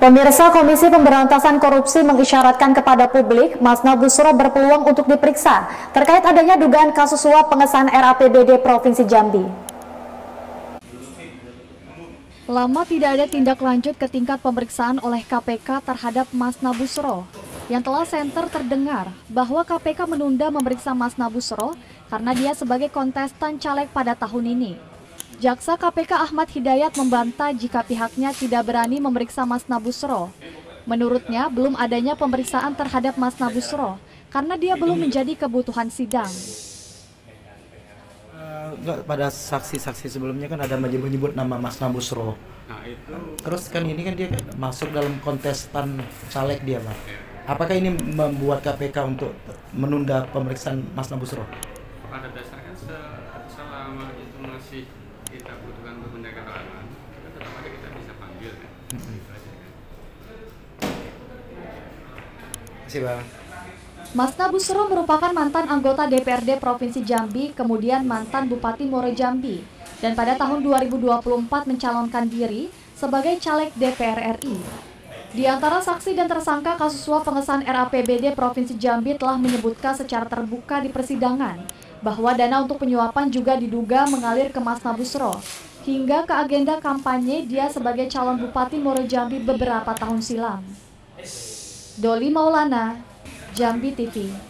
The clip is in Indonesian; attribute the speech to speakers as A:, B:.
A: Pemirsa, Komisi Pemberantasan Korupsi mengisyaratkan kepada publik Masna Busro berpeluang untuk diperiksa terkait adanya dugaan kasus suap pengesahan RAPBD Provinsi Jambi. Lama tidak ada tindak lanjut ke tingkat pemeriksaan oleh KPK terhadap Masna Busro. Yang telah senter terdengar bahwa KPK menunda memeriksa Masna Busro karena dia sebagai kontestan caleg pada tahun ini. Jaksa KPK Ahmad Hidayat membantah jika pihaknya tidak berani memeriksa Masna Busro. Menurutnya, belum adanya pemeriksaan terhadap Masna Busro karena dia belum menjadi kebutuhan sidang.
B: Pada saksi-saksi sebelumnya kan ada menyebut nama Masna Busro. Terus kan ini kan dia masuk dalam kontestan caleg dia, Pak. Apakah ini membuat KPK untuk menunda pemeriksaan Masna Busro?
C: Pada dasarnya selama itu masih kita butuhkan untuk menjaga keamanan, tetap ada kita bisa panggil kan. Itu aja kan.
B: Terima kasih, Bang.
A: Masna Busro merupakan mantan anggota DPRD Provinsi Jambi, kemudian mantan Bupati Muaro Jambi, dan pada tahun 2024 mencalonkan diri sebagai caleg DPR RI. Di antara saksi dan tersangka kasus suap pengesahan RAPBD Provinsi Jambi telah menyebutkan secara terbuka di persidangan bahwa dana untuk penyuapan juga diduga mengalir ke Masna Busro hingga ke agenda kampanye dia sebagai calon Bupati Muaro Jambi beberapa tahun silam. Doli Maulana, Jambi TV.